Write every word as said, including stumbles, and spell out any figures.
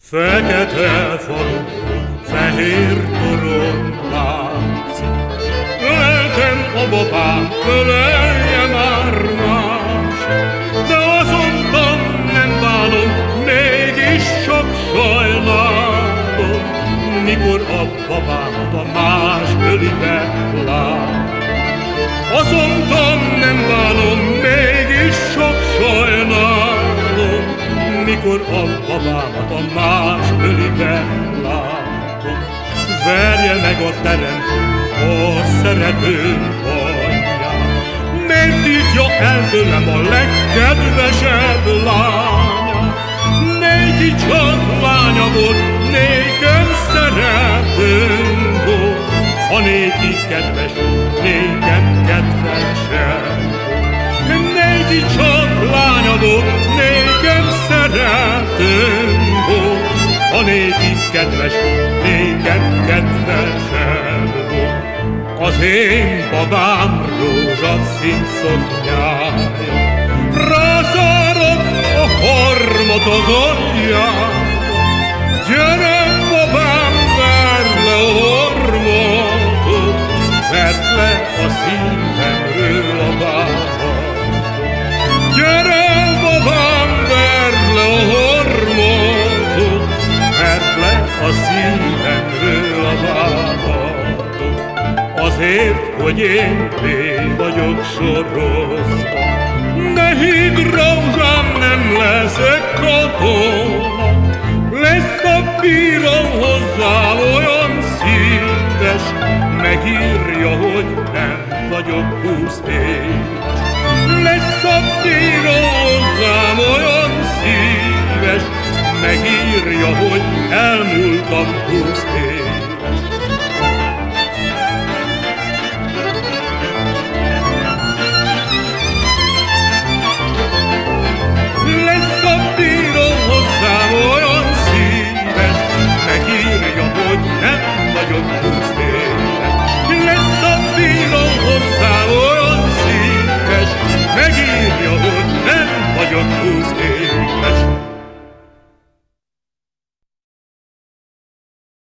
Fekete falu, fehér toron látszik. Öleltem a babám, ölelje már más, de azonban nem bánom, mégis sok sajnálom, mikor a babámat a más ölibe lát. Azonban nem bánom, mégis sok sajnálom, mikor a babámat a más ölibe látom. Verje meg a teremtő a szeretőm anyját, miért tiltja el tőlem a legkedvesebb lányát? Néki csak lánya volt, nékem szeretőm volt, a néki kedves, nékem kedvesebb volt. Néki csak lánya volt, nékem szeretőm volt, a néki kedves, nékem kedvesebb volt. Az én babám rózsaszín szoknyája, rászárad a harmat az alján. Gyere, babám, verd le a harmatot, verd le a szívemről a bánatot. Gyere, babám, verd le a harmatot, verd le a szívemről a bánatot. Azért, hogy én bé vagyok sorozva, de hidd, rózsám, nem leszek katona. Lesz a bíró hozzám olyan szíves, megírja, hogy nem vagyok húsz éves. Lesz a bíró hozzám olyan szíves, megírja, hogy elmúltam húsz éves.